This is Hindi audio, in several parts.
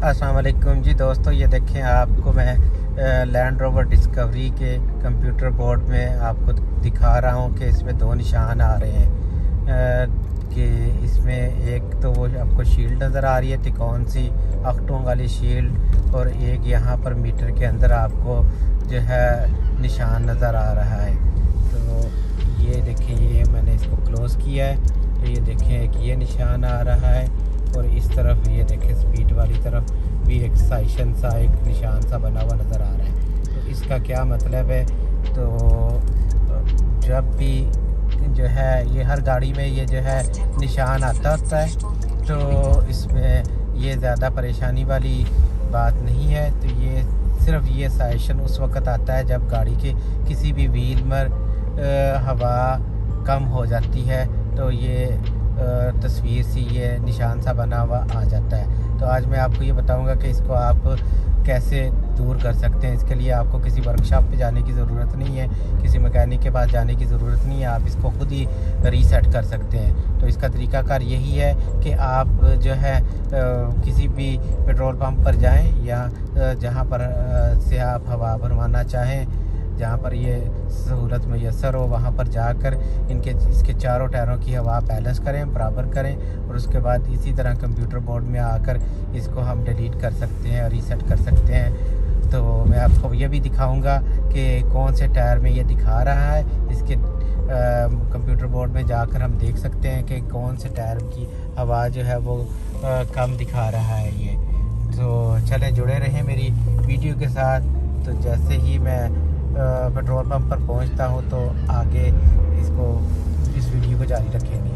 अस्सलाम वालेकुम जी दोस्तों, ये देखें आपको मैं लैंड रोवर डिस्कवरी के कंप्यूटर बोर्ड में आपको दिखा रहा हूँ कि इसमें दो निशान आ रहे हैं कि इसमें एक तो वो आपको शील्ड नज़र आ रही है, तिकोन सी अखटों वाली शील्ड, और एक यहाँ पर मीटर के अंदर आपको जो है निशान नज़र आ रहा है। तो ये देखें, ये मैंने इसको क्लोज़ किया है तो ये देखें एक ये निशान आ रहा है, और इस तरफ ये देखें स्पीड वाली तरफ भी एक साइशन सा एक निशान सा बना हुआ नज़र आ रहा है। तो इसका क्या मतलब है, तो जब भी जो है ये हर गाड़ी में ये जो है निशान आता होता है, तो इसमें ये ज़्यादा परेशानी वाली बात नहीं है। तो ये सिर्फ ये साइशन उस वक़्त आता है जब गाड़ी के किसी भी व्हील में हवा कम हो जाती है, तो ये तस्वीर सी ये निशान सा बना हुआ आ जाता है। तो आज मैं आपको ये बताऊंगा कि इसको आप कैसे दूर कर सकते हैं। इसके लिए आपको किसी वर्कशॉप पे जाने की ज़रूरत नहीं है, किसी मैकेनिक के पास जाने की ज़रूरत नहीं है, आप इसको खुद ही रीसेट कर सकते हैं। तो इसका तरीकाकार यही है कि आप जो है किसी भी पेट्रोल पंप पर जाएं या जहां पर से आप हवा भरवाना चाहें, जहाँ पर ये सहूलत मैसर हो, वहाँ पर जाकर इसके चारों टायरों की हवा बैलेंस करें, बराबर करें, और उसके बाद इसी तरह कंप्यूटर बोर्ड में आकर इसको हम डिलीट कर सकते हैं और रीसेट कर सकते हैं। तो मैं आपको ये भी दिखाऊंगा कि कौन से टायर में ये दिखा रहा है। इसके कंप्यूटर बोर्ड में जाकर हम देख सकते हैं कि कौन से टायर की हवा जो है वो कम दिखा रहा है ये। तो चलें, जुड़े रहें मेरी वीडियो के साथ। तो जैसे ही मैं पेट्रोल पंप पर पहुंचता हूं तो आगे इस वीडियो को जारी रखेंगे।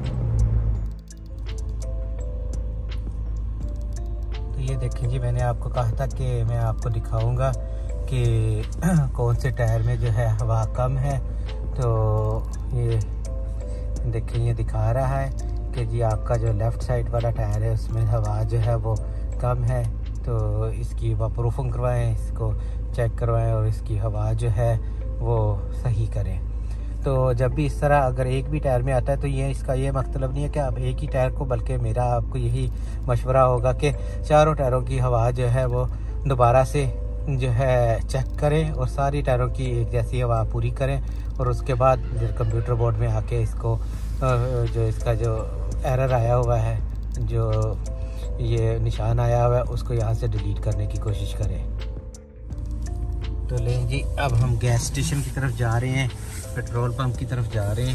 तो ये देखें जी, मैंने आपको कहा था कि मैं आपको दिखाऊंगा कि कौन से टायर में जो है हवा कम है। तो ये देखें, ये दिखा रहा है कि जी आपका जो लेफ़्ट साइड वाला टायर है उसमें हवा जो है वो कम है। तो इसकी वाटरप्रूफिंग करवाएं, इसको चेक करवाएं और इसकी हवा जो है वो सही करें। तो जब भी इस तरह अगर एक भी टायर में आता है तो ये इसका ये मतलब नहीं है कि आप एक ही टायर को, बल्कि मेरा आपको यही मशवरा होगा कि चारों टायरों की हवा जो है वो दोबारा से जो है चेक करें और सारी टायरों की एक जैसी हवा पूरी करें, और उसके बाद कंप्यूटर बोर्ड में आके इसको जो इसका जो एरर आया हुआ है, जो ये निशान आया हुआ है, उसको यहाँ से डिलीट करने की कोशिश करें। तो लें जी, अब हम गैस स्टेशन की तरफ जा रहे हैं, पेट्रोल पंप की तरफ जा रहे हैं।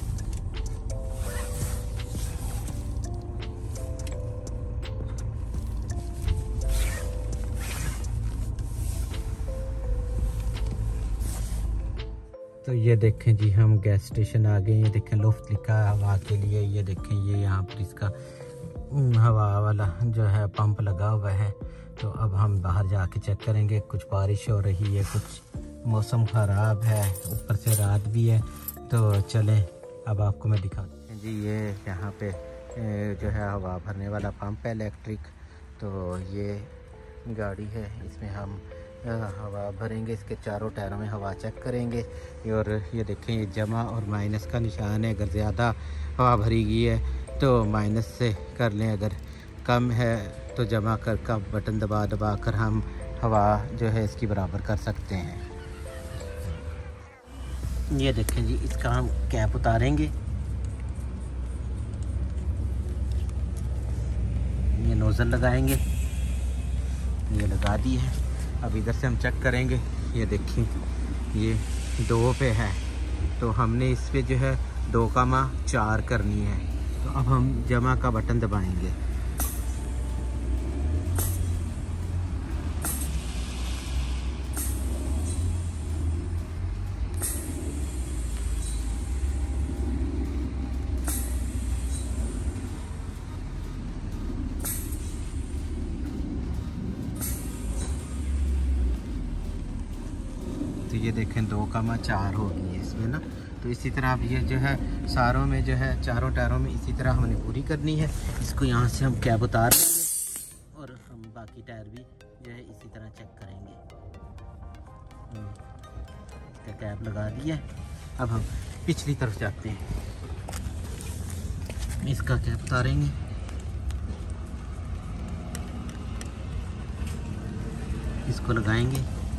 तो ये देखें जी, हम गैस स्टेशन आ गए। ये देखें लुफ्त लिखा है हवा के लिए। ये देखें, ये यहाँ पर इसका हवा वाला जो है पंप लगा हुआ है। तो अब हम बाहर जाके चेक करेंगे। कुछ बारिश हो रही है, कुछ मौसम ख़राब है, ऊपर से रात भी है। तो चलें, अब आपको मैं दिखाता हूँ जी। ये यहाँ पे जो है हवा भरने वाला पंप है इलेक्ट्रिक। तो ये गाड़ी है, इसमें हम हवा भरेंगे, इसके चारों टायरों में हवा चेक करेंगे। और ये देखें, ये जमा और माइनस का निशान है। अगर ज़्यादा हवा भरी गई है तो माइनस से कर लें, अगर कम है तो जमा कर का बटन दबा कर हम हवा जो है इसकी बराबर कर सकते हैं। ये देखें जी, इसका हम कैप उतारेंगे। ये नोज़ल लगाएंगे, ये लगा दी है। अब इधर से हम चेक करेंगे। ये देखिए, ये 2 पे है, तो हमने इस पे जो है 2,4 करनी है। तो अब हम जमा का बटन दबाएंगे। तो ये देखें 2,4 हो गई है इसमें ना। तो इसी तरह आप ये जो है सारों में जो है चारों टायरों में इसी तरह हमने पूरी करनी है। इसको यहाँ से हम कैप उतार लेंगे और हम बाकी टायर भी जो है इसी तरह चेक करेंगे। इसका कैप लगा दिया। अब हम पिछली तरफ जाते हैं, इसका कैप उतारेंगे। इसको लगाएंगे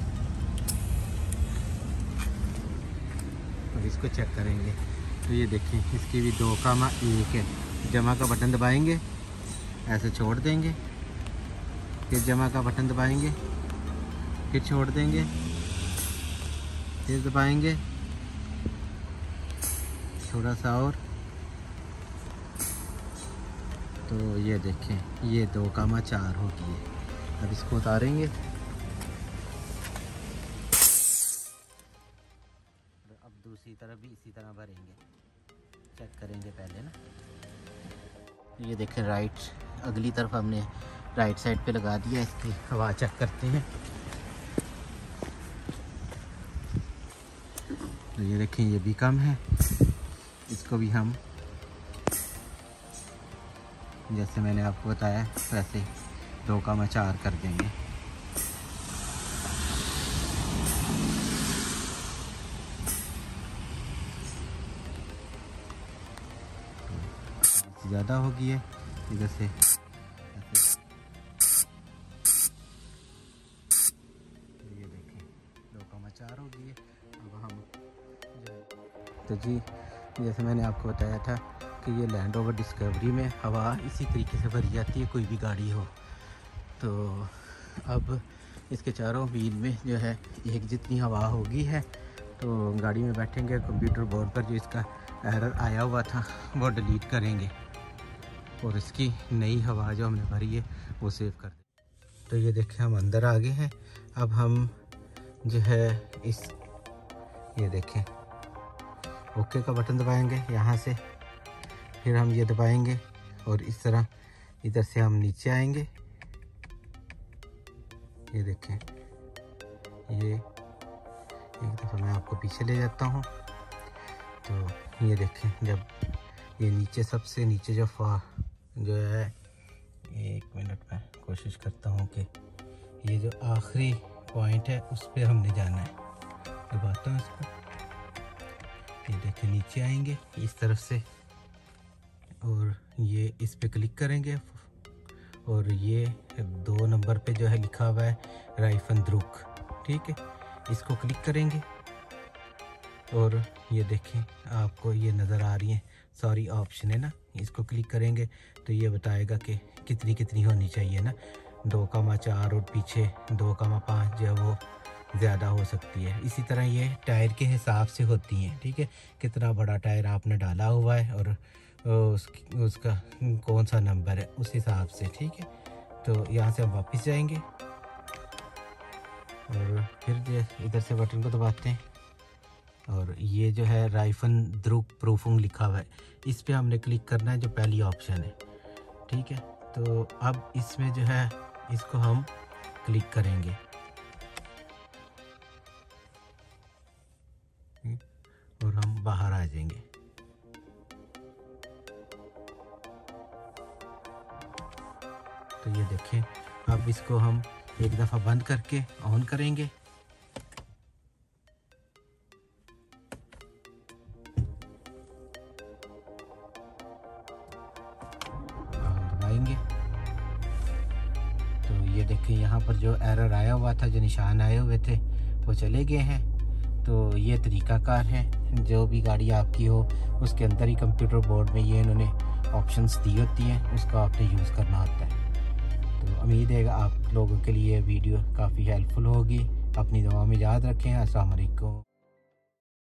और इसको चेक करेंगे। तो ये देखें इसकी भी 2,1 है। जमा का बटन दबाएंगे, ऐसे छोड़ देंगे, फिर जमा का बटन दबाएंगे, फिर छोड़ देंगे, फिर दबाएंगे थोड़ा सा और। तो ये देखें ये 2,4 हो गई है। अब इसको उतारेंगे, अब दूसरी तरफ भी इसी तरह भरेंगे, चेक करेंगे पहले ना। ये देखें राइट, अगली तरफ हमने राइट साइड पे लगा दिया। इसकी हवा चेक करते हैं। तो ये देखें ये भी कम है, इसको भी हम जैसे मैंने आपको बताया वैसे 2,4 कर देंगे। ज़्यादा हो गई है इधर से ऐसे। ये देखें 2,4 हो गई है। अब हम तो जी जैसे मैंने आपको बताया था कि ये लैंड रोवर डिस्कवरी में हवा इसी तरीके से भरी जाती है, कोई भी गाड़ी हो। तो अब इसके चारों व्हील में जो है एक जितनी हवा होगी है, तो गाड़ी में बैठेंगे, कंप्यूटर बोर्ड पर जो इसका एरर आया हुआ था वो डिलीट करेंगे और इसकी नई हवा जो हमने भरी है वो सेव कर दें। तो ये देखें हम अंदर आ गए हैं। अब हम जो है ये देखें ओके का बटन दबाएंगे यहाँ से, फिर हम ये दबाएंगे और इस तरह इधर से हम नीचे आएंगे। ये देखें ये एक दफ़ा मैं आपको पीछे ले जाता हूँ। तो ये देखें जब ये नीचे सबसे नीचे जो है, एक मिनट में कोशिश करता हूँ कि ये जो आखिरी पॉइंट है उस पर हमने जाना है। दबाता हूँ इसको, ये देखें नीचे आएंगे इस तरफ से और ये इस पे क्लिक करेंगे और ये 2 नंबर पे जो है लिखा हुआ है राइफेनद्रुक, ठीक है, इसको क्लिक करेंगे और ये देखें आपको ये नज़र आ रही है सारी ऑप्शन है ना। इसको क्लिक करेंगे तो ये बताएगा कि कितनी होनी चाहिए ना, 2,4 और पीछे 2,5 जो है वो ज़्यादा हो सकती है। इसी तरह ये टायर के हिसाब से होती हैं, ठीक है, कितना बड़ा टायर आपने डाला हुआ है और उसका कौन सा नंबर है उस हिसाब से, ठीक है। तो यहाँ से हम वापस जाएंगे और फिर इधर से बटन को दबाते हैं और ये जो है राइफेनद्रुक प्रूफिंग लिखा हुआ है, इस पे हमने क्लिक करना है जो पहली ऑप्शन है, ठीक है। तो अब इसमें जो है इसको हम क्लिक करेंगे और हम बाहर आ जाएंगे। तो ये देखें अब इसको हम एक दफ़ा बंद करके ऑन करेंगे। दबाएंगे तो ये देखें यहाँ पर जो एरर आया हुआ था, जो निशान आए हुए थे वो चले गए हैं। तो ये तरीकाकार है, जो भी गाड़ी आपकी हो उसके अंदर ही कंप्यूटर बोर्ड में ये इन्होंने ऑप्शंस दी होती हैं, उसका आपने यूज़ करना होता है। तो उम्मीद है आप लोगों के लिए वीडियो काफ़ी हेल्पफुल होगी। अपनी दुआ में याद रखें। अस्सलाम वालेकुम।